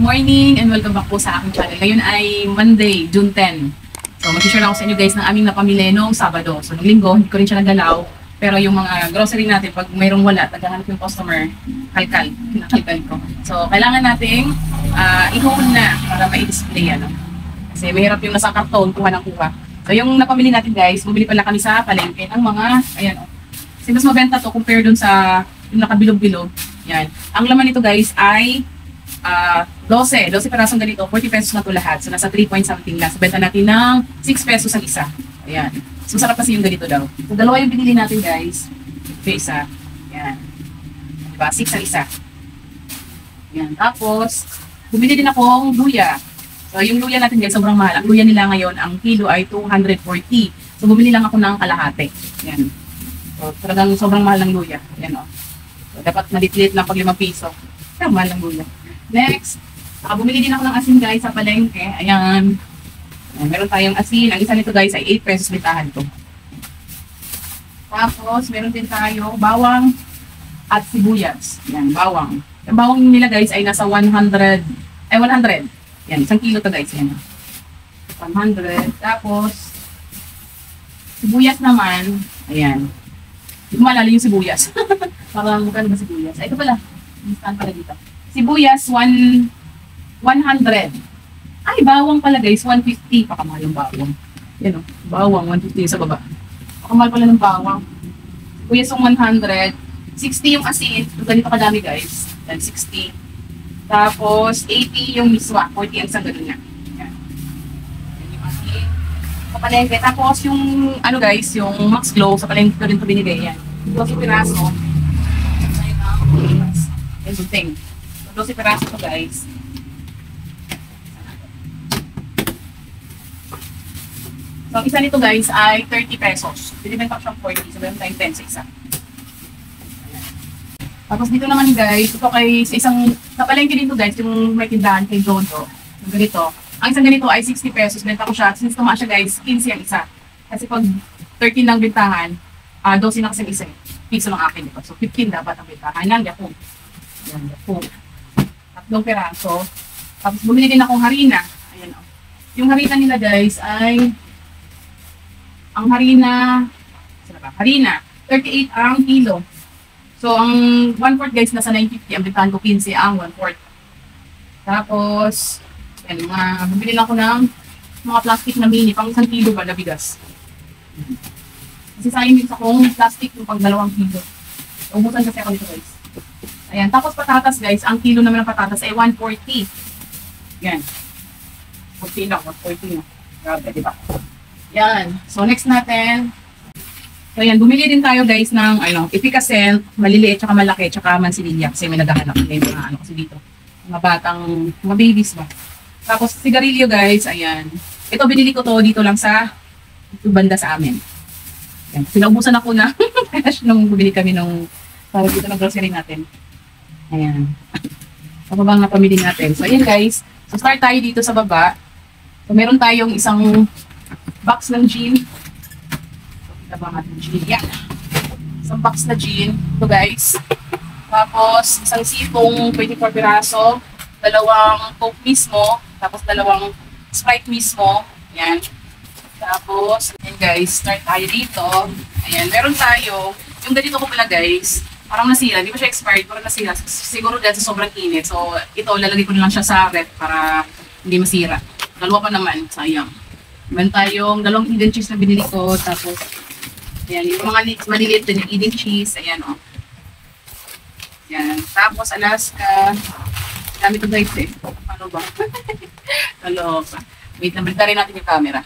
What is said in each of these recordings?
morning and welcome back po sa aking channel. Ngayon ay Monday, June 10. So mag-share ako sa inyo guys ng aming napamili noong Sabado. So nung linggo, hindi ko rin siya nagalaw. Pero yung mga grocery natin, pag mayroong wala, naghahanap yung customer, kinakalkal ko. So kailangan nating i-hold na para ma-display. Kasi mahirap yung nasa karton, kuha ng kuha. So yung napamili natin guys, bumili pala kami sa palengke ng mga, ayan o. Kasi mas mabenta to compare dun sa yung nakabilog-bilog. Yan. Ang laman nito guys ay 12 perasong ganito, 40 pesos na to lahat. So nasa 3 point something na. So benta natin ng 6 pesos ang isa. Ayan. So sarap kasi yung ganito daw. So dalawa yung binili natin guys. Ito isa. Ayan. Diba? 6 ang isa. Ayan. Tapos, bumili din akong luya. So yung luya natin guys, sobrang mahal. Ang luya nila ngayon, ang kilo ay 240. So bumili lang ako ng kalahati. Ayan. So talagang sobrang mahal ng luya. Ayan o. So dapat maliit-liit lang pag 5 piso. Kaya mahal ng luya. Next, bumili din ako ng asin guys sa palengke. Ayan. Meron tayong asin. Ang isa nito guys ay 8 pesos bitahan to. Tapos, meron din tayo bawang at sibuyas. Ayan, bawang. Yung bawang nila guys ay nasa 100. Ayan, 1 kilo to guys. Ayan. 100. Tapos, sibuyas naman. Ayan. Hindi ko maalala yung sibuyas. Parang mukha ba sibuyas? Ay, ito pala. Instant pala dito. Sibuyas, 100. Ay, bawang pala guys, 150. Pakamahal yung bawang. Yan o, bawang, 150 sa baba. Pakamahal pala ng bawang. Sibuyas yung 100. 60 yung asin. Ganito kadami guys. Yan, 60. Tapos, 80 yung miswa. 40 ang isang ganun niya. Yan. Yan yung asin. Sa palengke. Tapos yung, ano guys, yung Max Glow, sa palengke ko rin ito binigay. Yan. 12 piraso. Yan yung thing. 12 piraso to guys. So, ang isa nito guys ay 30 pesos. Binibenta ko siyang 40. So, meron tayong 10 sa isa. Ayan. Tapos dito naman guys, ito kay sa isang, sa palengke dito guys, yung may tindahan kay Jojo. Yung ganito. Ang isang ganito ay 60 pesos. Benta ko siya. Since tumaas siya guys, 15 ang isa. Kasi pag 13 lang bintahan, 12 na kasi ang isa. Piso ng akin ito. So, 15 dapat ang bintahan. Yan, Yapo. Yan, Yapo. 3 peraso. Tapos bumili din akong harina. Ayan o. Yung harina nila guys ay ang harina 38 ang kilo. So ang 1/4 guys nasa 950, ang bintahan ko 15 ang 1/4. Tapos yan, bumili lang ako ng mga plastic na mini pang 1 kilo ba na bigas. Kasi sayang din sa kong plastic yung pang 2 kilo. Umutan kasi ako nito guys. Ayan, tapos patatas guys, ang kilo naman ng patatas ay 140. Yan. 40 lang, 140 na. Grabe, diba? Yan. So, next natin. So, yan, bumili din tayo guys ng, epicacent, maliliit, tsaka malaki, tsaka mansililya. Kasi may naghahanap. May mga, kasi dito. Mga batang, mga babies ba. Tapos, sigarilyo guys, ayan. Ito, binili ko to dito lang sa, banda sa amin. Yan. Sinaubusan ako na, cash nung bumili kami nung, para dito ng grocery natin. Ayan. Sa baba nga pamili natin. So, ayan guys. So, start tayo dito sa baba. So, meron tayong isang box ng gin. So, kita ba natin gin? Yan. Isang box na gin. Ito guys. Tapos, isang sipong 24 piraso. 2 Coke mismo. Tapos, 2 Sprite mismo. Ayan. Tapos, ayan guys. Start tayo dito. Ayan. Meron tayo. Yung ganito ko pala guys. Parang nasira, hindi pa siya expired, parang nasira. Siguro dahil sa sobrang init. So, ito, lalagay ko na lang siya sa ref para hindi masira. 2 pa naman, sayang. Meron tayong 2 Eden cheese na binili ko. Tapos, ayan, yung mga maliliit din yung Eden cheese. Ayan, o. Ayan. Tapos, Alaska. Dami ito guys eh. Ano ba? Ano ba? Wait, nabalita rin natin yung camera.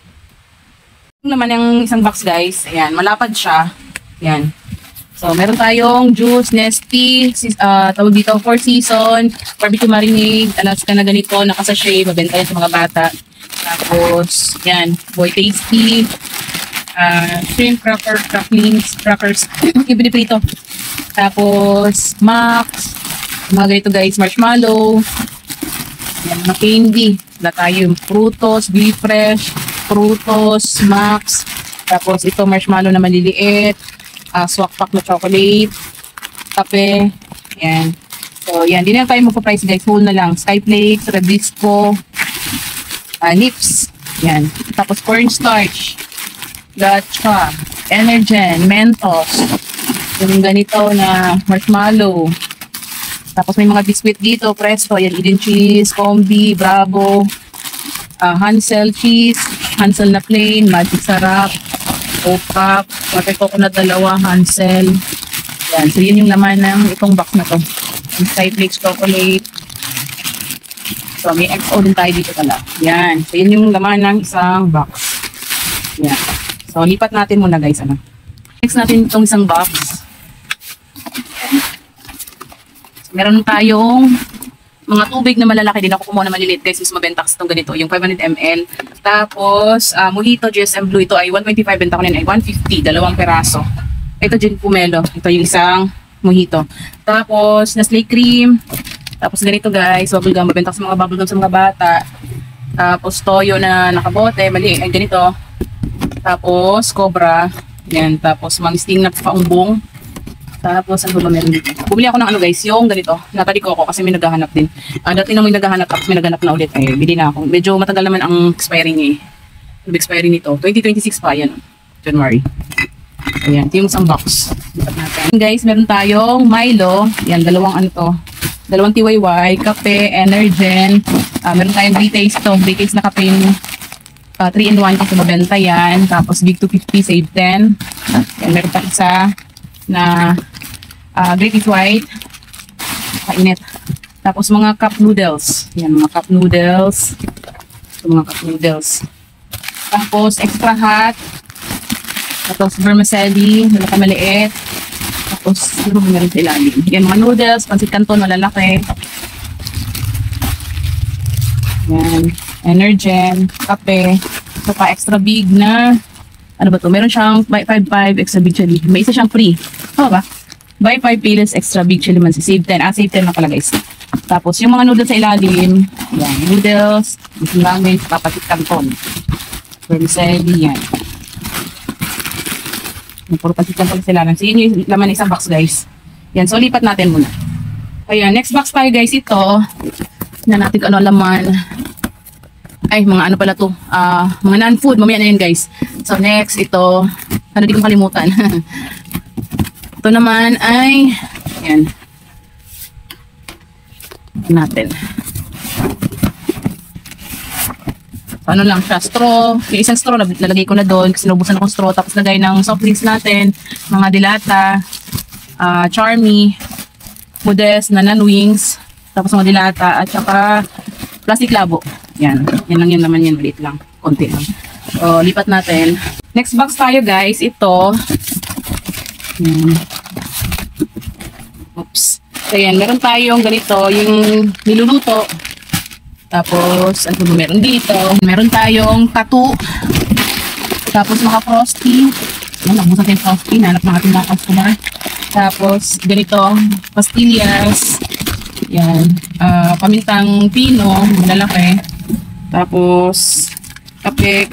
Ito naman yung isang box guys. Ayan, malapad siya. Ayan. So, meron tayong juice, Nestea, tawag dito, 4 season, barbecue marinade, Alaska na ganito, nakasashay, mabenta yan sa mga bata. Tapos, yan, Boy Tasty, shrimp crackers, ibiniprito. Tapos, Max, mga ganito guys, marshmallow, yan, mga candy. Wala tayo, Frutos, Be Fresh, Frutos, Max, tapos ito marshmallow na maliliit, swak pack na chocolate, kape, yan. So, yan. Di na tayo magpa-price guys. Whole na lang. Skyflakes, Rebisco, Nips. Yan. Tapos cornstarch, Gotcha, Energen, Mentos. Yung ganito na marshmallow. Tapos may mga biscuit dito. Presto. Yan. Eden cheese, Combi, Bravo, Hansel cheese, Hansel na plain, Magic Sarap, Opap, water coconut dalawa, Hansel. Yan. So, yun yung laman ng itong box na to. Skyflakes chocolate. So, may XO din tayo dito pala. Yan. So, yun yung laman ng isang box. Yan. So, lipat natin muna guys. Ano? Next natin itong isang box. So, meron tayong mga tubig na malalaki din. Ako kumuha na maliliit guys. Mas mabenta kasi itong ganito. Yung 500 ml. Tapos, Mojito GSM Blue. Ito ay 125. Benta ko na ay 150. Dalawang peraso. Ito Gin Pomelo. Ito yung isang Mojito. Tapos, Nestle cream. Tapos, ganito guys. Bubblegum. Mabenta ko sa mga bubblegum sa mga bata. Tapos, Toyo na nakabote. Mali. Ay, ganito. Tapos, Cobra. Yan. Tapos, mga sting na paumbong. Tapos, ano ba meron dito? Bumili ako ng ano guys. Yung ganito. Natali ko ako kasi may naghahanap din. Dati na may naghahanap. Tapos, may naghanap na ulit. Ay, bili na ako. Medyo matagal naman ang expiry niya eh. Yung expiry nito. 2026 pa. Yan. January. Ayan, ito yung isang box. Guys, meron tayong Milo. Yan, dalawang ano to. Dalawang TYY, kape, Energen. Meron tayong Britaste to. Britaste na kape yung 3-in-1 kasi mabenta yan. Tapos Big 250, save 10. Yan, meron pa isa na Great is White. Kainit. Tapos mga cup noodles. Yan, mga cup noodles. Ito mga cup noodles. Tapos extra hot. Tapos vermicelli, malaki maliit. Tapos, ano ba meron sa ilalim? Yan, mga noodles, pansit canton, malalaki. Yan, Energen, kape. Ito pa, extra big na, ano ba to? Meron siyang 5 extra big chili. May isa siyang free. Oo ba? Buy 5 pilis extra big chili man. Save 10. Save 10 na pala guys. Tapos, yung mga noodles sa ilalim, yan, noodles, yung ramen, papasit canton. Vermicelli, yan. Puro pasitan pala sila. So, yun yung laman ng isang box, guys. Yan. So, lipat natin muna. Ayan. Next box tayo, guys. Ito. Na natin kung ano laman. Ay, mga ano pala to. Mga non-food. Mamaya na yun, guys. So, next, ito. Ano di kong kalimutan. Ito naman ay ayan. Natin. Ano lang siya, straw. Yung isang straw, nalagay ko na doon kasi naubusan akong straw. Tapos lagay ng soft drinks natin, mga dilata, Charmy, Modest, Nanan Wings, tapos mga dilata, at saka plastic labo. Yan. Yan lang yan naman yan. Maliit lang. Konti lang. So, lipat natin. Next box tayo guys. Ito. Oops. So, yan. Meron tayong ganito. Yung niluluto. Tapos, ano ba meron dito? Meron tayong tattoo. Tapos, mga frosty. Ayan, nabusan yung frosty. Hanap ng ating mga customer. Tapos, ganito. Pastillas. Yan. Pamintang pino. Malalaki. Tapos, kape.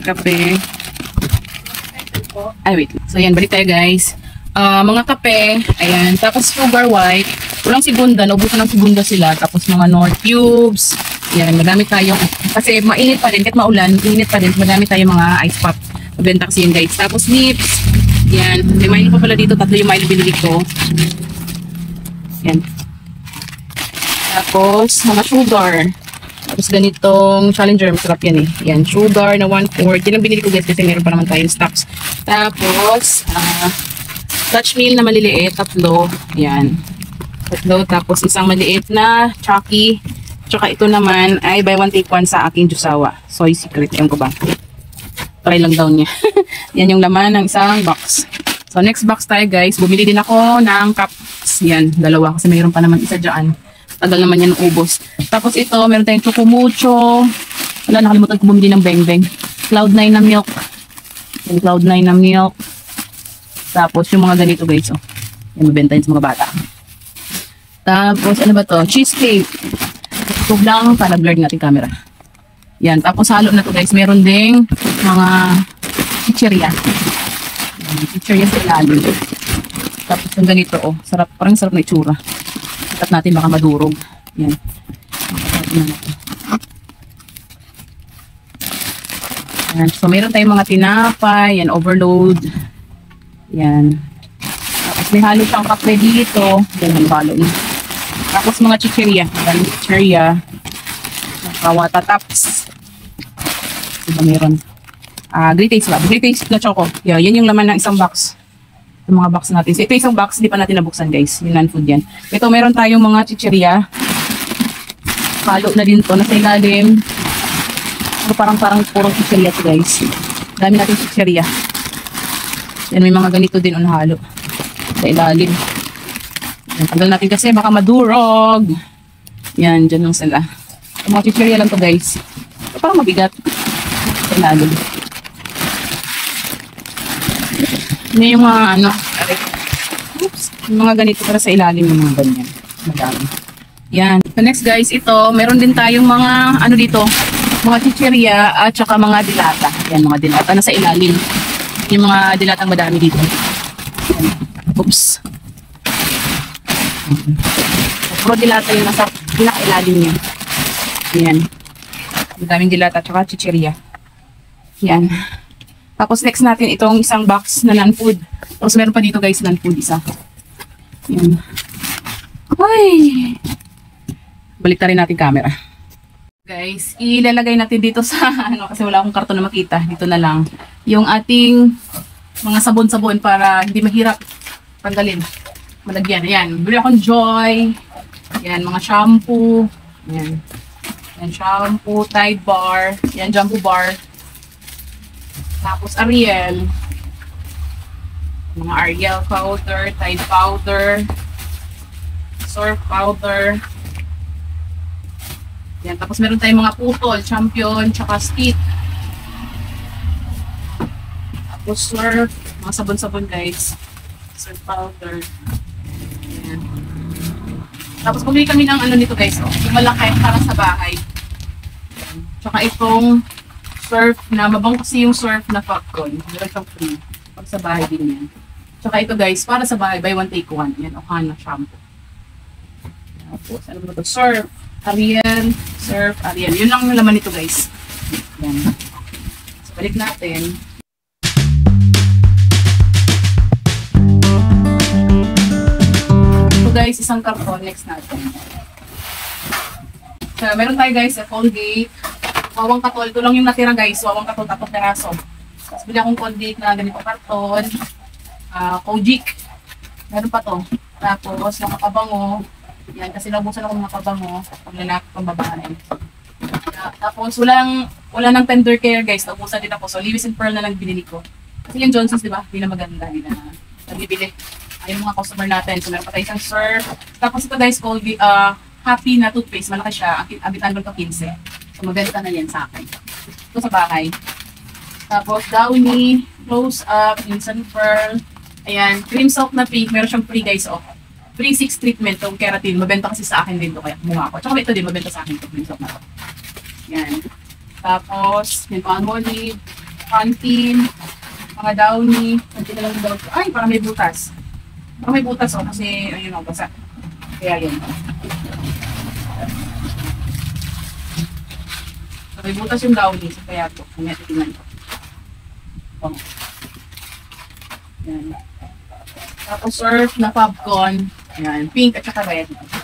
Ay, wait. So, yan. Balik tayo, guys. Mga kape. Ayan. Tapos, sugar white. Walang segunda. Naubusan ng segunda sila. Tapos, mga Nor cubes. Yan, madami tayo. Kasi mainit pa rin, kahit maulan, mainit pa rin. Madami tayo mga ice pop. Mabenta kasi yun guys. Tapos nips. Yan, may Milo pa pala dito. Tatlo yung Milo binili ko. Yan. Tapos, mga sugar. Tapos ganitong Challenger. Masarap yan eh. Yan, sugar na 1/4. Yan ang binili ko guys kasi meron pa naman tayong stocks. Tapos, Dutch meal na maliliit. Tatlo. Yan. Tatlo. Tapos isang maliit na Chucky. Tsaka ito naman ay buy one take one sa aking Jusawa. Soy Secret. Yan ko ba? Try lang daw niya. Yan yung laman ng isang box. So next box tayo guys. Bumili din ako ng cups. Yan. Dalawa. Kasi mayroon pa naman isa dyan. Tagal naman yan ubos. Tapos ito. Meron tayong Chocumucho. Wala. Nakalimutan ko bumili ng Beng Beng. Cloud9 na milk. Yung Cloud9 na milk. Tapos yung mga ganito guys. Oh. Yan. Mabenta yun sa mga bata. Tapos ano ba to? Cheesecake. Tube lang para blurred natin camera. Yan. Tapos halo na to guys. Meron ding mga chichirya. Chichirya sa ilalim. Tapos yung ganito oh. Sarap. Parang sarap na itsura. Ikat natin baka madurog. Yan. Yan. So, meron tayong mga tinapay. Yan, overload. Yan. Tapos may halo siyang kape dito. Yan, halo na. Tapos mga chichirya. Yan, chichirya. Kawata taps. Diba meron? Great Taste Lab. Great Taste na choco. Yeah, yan yung laman ng isang box. Yung mga box natin. So, ito isang box, hindi pa natin nabuksan guys. Yung non-food yan. Ito, meron tayong mga chichirya. Halo na din to. Nasa ilalim. Parang purong chichirya to guys. Dami natin chichirya. Yan, may mga ganito din on halo. Sa ilalim. Yan, tanggal natin kasi baka madurog. Yan, dyan lang sila. Yung mga chichirya lang to guys. So, parang mabigat. Sa ilalim. May yung mga ano, yung mga ganito para sa ilalim ng mga ganyan. Madami. Yan. So next guys, ito, meron din tayong mga ano dito, mga chichirya at saka mga dilata. Yan, mga dilata na sa ilalim. Yung mga dilatang madami dito. Yan. Oops. Puro dilata yung nasa pinaka-ilalim niya. Yan. Madaming dilata at saka chichirya. Yan. Tapos next natin itong isang box na non-food. Tapos meron pa dito guys, non-food isa. Yan. Ay! Balik na rin natin camera. Guys, ilalagay natin dito sa ano kasi wala akong karton na makita. Dito na lang. Yung ating mga sabon-sabon para hindi mahirap tanggalin. Malagyan. Ayan. Bili akong Joy. Ayan, mga shampoo. Ayan. Ayan, shampoo, Tide Bar. Ayan, Jumbo Bar. Tapos Ariel. Mga Ariel powder, Tide powder, Surf powder. Yan. Tapos meron tayong mga putol, Champion, tsaka Speed. Tapos Surf, mga sabon-sabon guys. Surf powder. Yan. Tapos bumili kami ng ano nito guys, oh, yung malaki para sa bahay. Yan. Tsaka itong Surf na, mabang kasi yung Surf na popcorn. Meron siyang free. Pag sa bahay din yan. Tsaka ito guys, para sa bahay, buy one take one. Yan, Ohana shampoo. Tapos, ano ba ito? Surf, Ariel, Surf, Ariel. Yun lang yung laman nito guys. Yan. So, balik natin. So guys, isang karton. Next natin. So, meron tayo guys, sa Colgate. Wawang katol. Ito lang yung natira guys. Wawang katol, 3 peraso. Tapos bili akong Colgate na ganito karton. Kojic. Meron pa to. Tapos, nakapabango. Yan, kasi nabusan ako ng nakapabango. Paglalaki pang babae. Tapos, wala nang tender care guys. Nabusan din ako. So, Lewis and Pearl na lang binili ko. Kasi yung Johnson's, di ba? Hindi na maganda. Hindi na nabibili. Ayun mga customer natin. So, meron pa tayo isang Surf. Tapos, ito guys, Colgate, Happy na toothpaste. Malaki siya. Abitan ko 15. So, maganda na yan sa akin. Ito sa bahay. Tapos, Downy, Close Up, Instant Pearl. Ayan, cream soap na pink. Meron siyang free guys, oh. Free 6 treatment tong keratin. Mabenta kasi sa akin din to. Kaya kumuha ko. Tsaka ito din, mabenta sa akin to. Cream soap na to. Ayan. Tapos, may Palmolive, Pantene, mga Downy. Pantene na lang yung Downy. Ay, parang may butas. Parang may butas, oh. Kasi, ayun, oh, basa. Kaya yun. So, may butas yung Downy. So, kaya ito. Kaya titingnan ko. Oh. Yan. Tapos Surf na popcorn. Yan. Pink at saka red.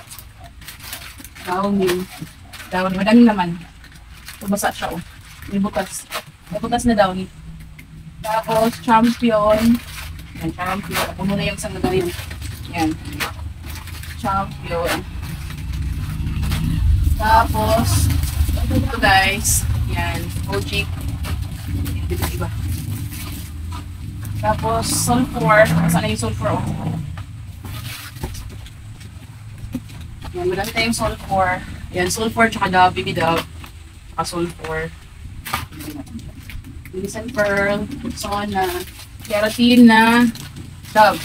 Downy. Downy. Madaming naman. Tumasa siya, oh. May butas. May butas na Downy. Tapos Champion. Yan. Champion. Ako muna yung isang nagawin. Yan. Champion. Tapos ito guys. Yan. Kojic. Diba? Tapos sulfur. Saan na yung sulfur? Oh. Yan. Madami tayong sulfur. Yan. Sulfur tsaka baby dove. Tsaka sulfur. Lewis and Pearl. Rexona. Keratin na dove.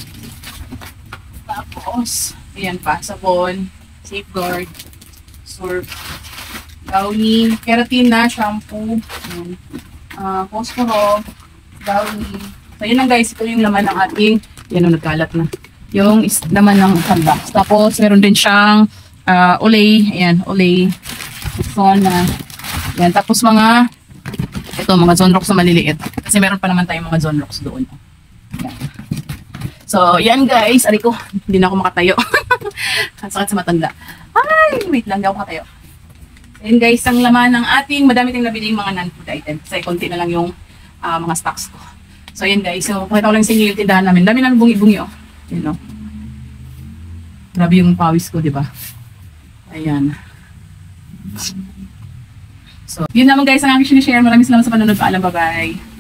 Tapos ayan pa. Sabon. Safeguard. Surf. Downy, keratin na, shampoo, Phosphoro, Downy. So, yun lang guys, ito yung laman ng ating, yan o, nagkalat na. yung laman ng isang box. Tapos, meron din siyang Olay. Ayan, Olay. Rexona. Ayan, tapos mga Zonrox na maliliit. Kasi meron pa naman tayong mga Zonrox doon. Ayan. So, yan guys. Ari ko, hindi na ako makatayo. Sakit sa matanda. Ay, wait lang, hindi ako makatayo. Ayan guys, ang laman ng ating madami tayong nabili yung mga non-food item. Kasi konti na lang yung mga stocks ko. So, ayan guys. So, pakita ko lang sa inyo yung tindahan namin. Dami namin bungi-bungi, oh. Yun, no? Grabe yung pawis ko, di ba? Ayan. So, yun naman guys ang aking sinishare. Maraming salamat sa panonood. Paalam, bye-bye.